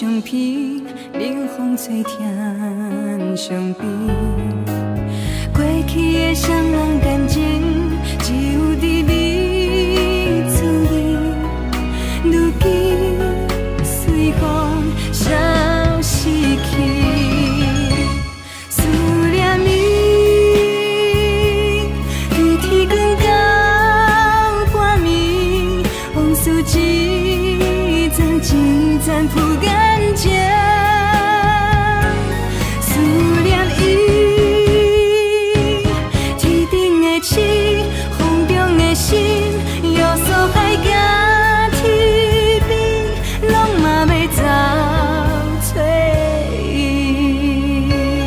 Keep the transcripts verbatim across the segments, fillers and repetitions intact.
相片，冷风吹天相边。过去的双人感情，只有伫你滋味。如今随风消失去。 一盏铺感情，思念伊。天顶的星，风中的心，约束海甲天边，拢嘛要找找伊。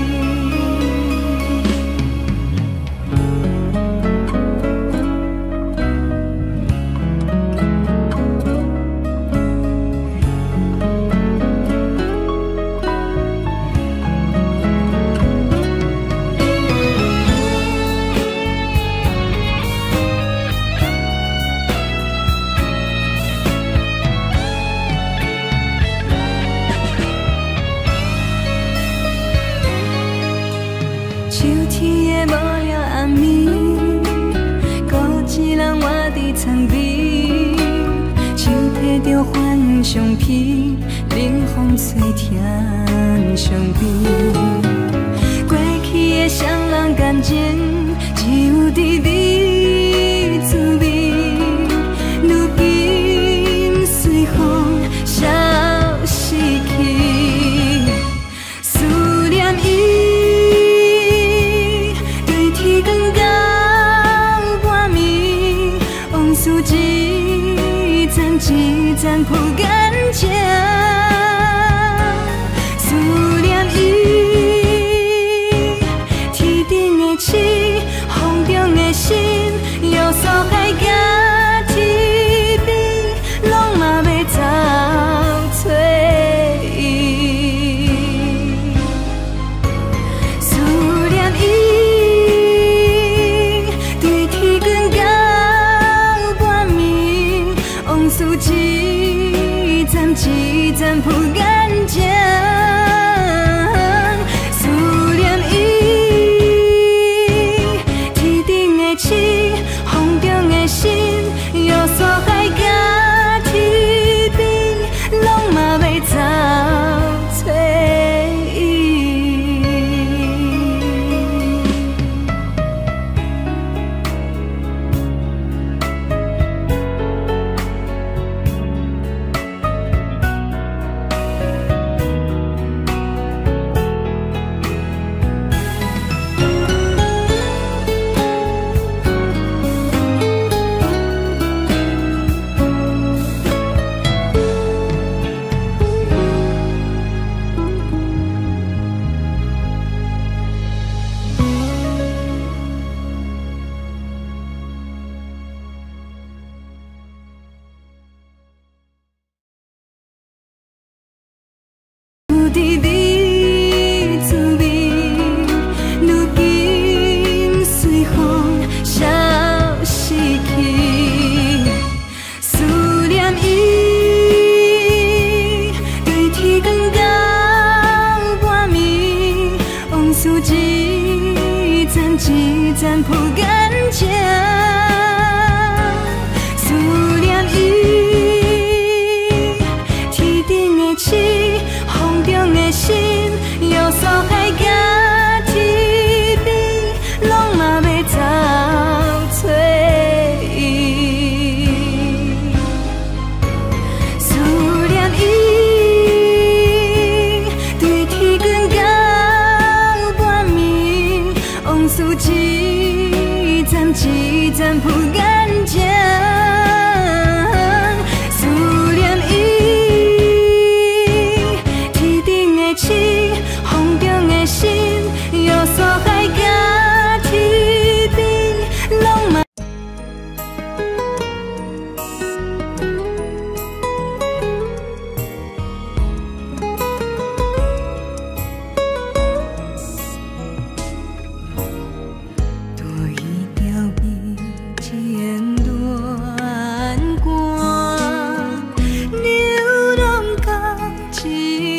秋天的无聊暗暝，孤一人活伫床边，手提着翻相片，冷风吹天相边。过去的双人感情，只有伫你滋味。如今随风消失去，思念伊。 一盏一盏铺感情，思念伊。天顶的星，风中的心，约束海甲天边，拢嘛要找找伊。思念伊，对天光到。 往事一盏一盏铺感情，思念伊。天顶的星，风中的心，约束海甲天边，拢嘛要找找伊。 伫你滋味，如今随风消失去，思念伊。对天光到半暝，往事一盏一盏铺感情，思念伊。天顶的星。 风中的心，约束海甲天边，拢嘛要找找伊。思念伊，对天光到半暝，往事一盏一盏铺感情，思念伊。 风中的心，约束海甲天边，拢嘛。多一条笔尖断光，流浪到。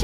声。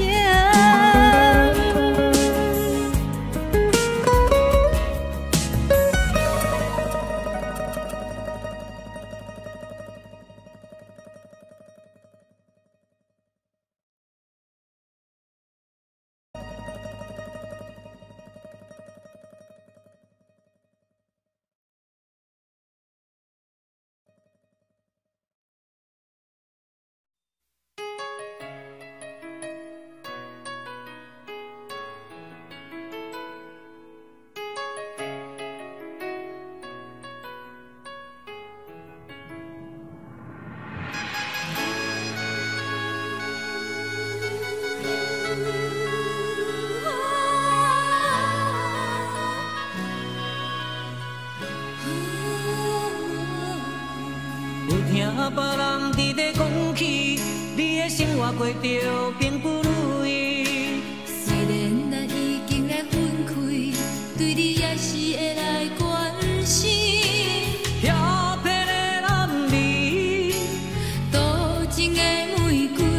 听别人伫咧讲起，你的生活过着并不如意。 虽然咱已经来分开，对你也是会来关心。 遐撇的男儿， 多情的玫瑰，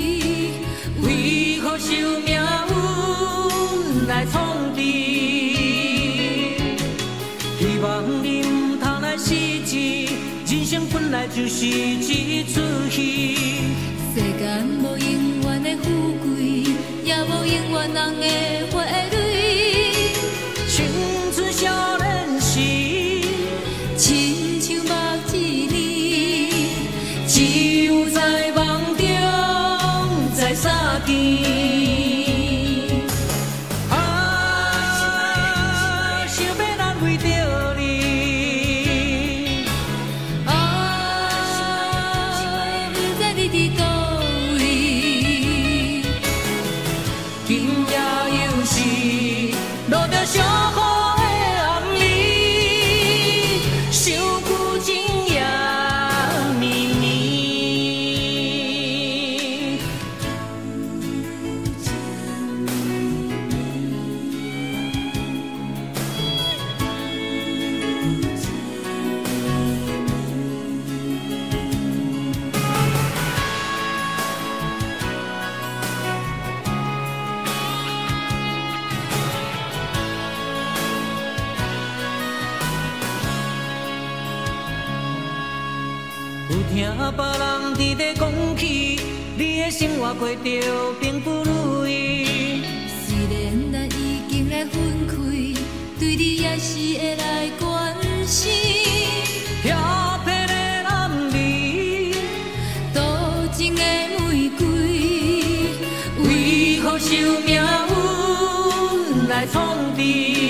为何受命运来创治？希望你唔通来失志。 人生本来就是一出戏， 世间无永远的富贵，也无永远人的花蕊。 青春少年时， 亲像目一年， 只有在梦中在相见。 听别人伫咧讲起，你的生活过着并不如意。 虽然咱已经来分开，对你也是会来关心。 遐撇的男儿， 多情的玫瑰， 为何受命运来创治？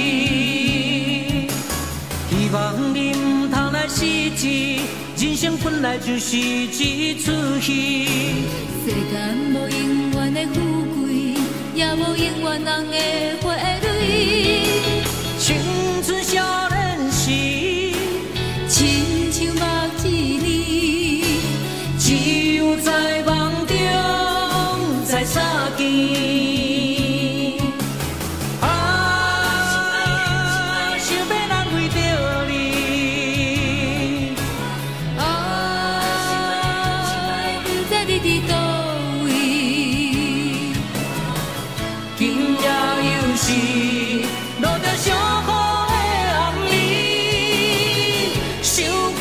希望你唔通来失志。 人生本来就是一出戏， 世间无永远的富贵，也无永远人的花蕊。 青春少年时， 亲像目一年， 只有在梦中在相见。 路着上雨的暗暝，想。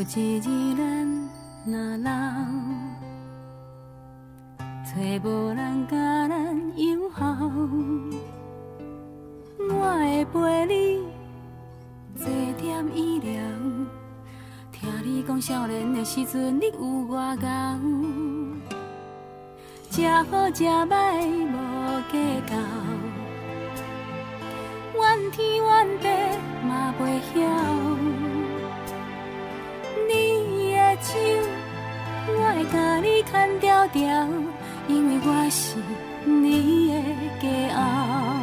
一日咱若老，找无人甲咱友好，我会陪你坐点医疗。听你讲少年的时阵，你有外敖，吃好吃歹无计较，怨天怨地嘛袂晓。你的手，我会甲你牵条条，因为我是你的骄傲。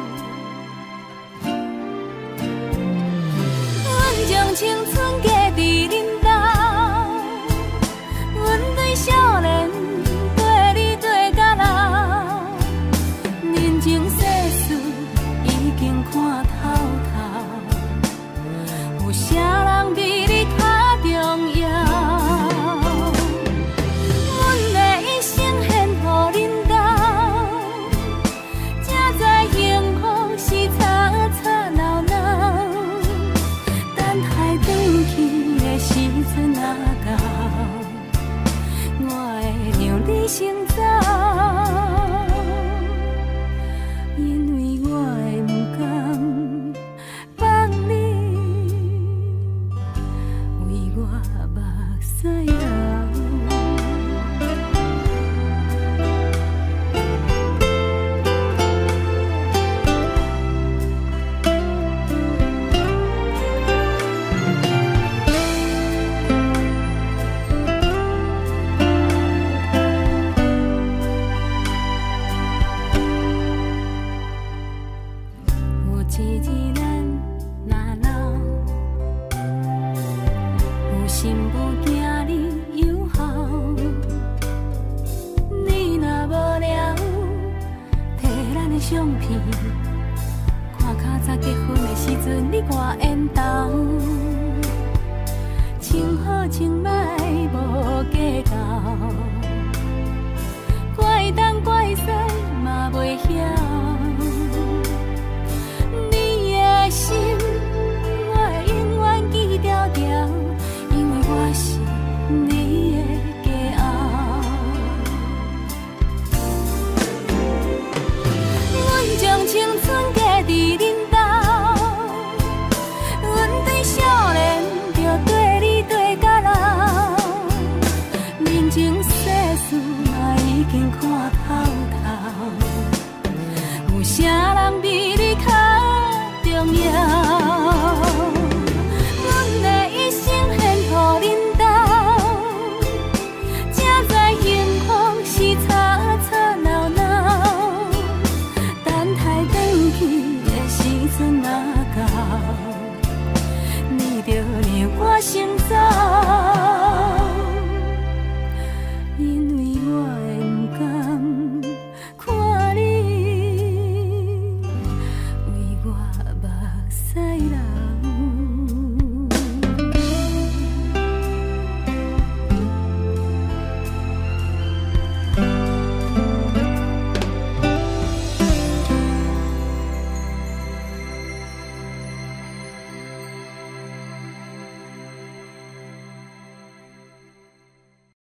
阮将青春嫁伫恁兜，阮对少年对你对到老，人情世事已经看透透，有啥人比你较重要？阮的一生献予恁兜，才知幸福是吵吵闹闹。等海转去的时阵若到，我会让你先走，因为我会不甘放你为我目屎流。有一日咱若老，有心无惊。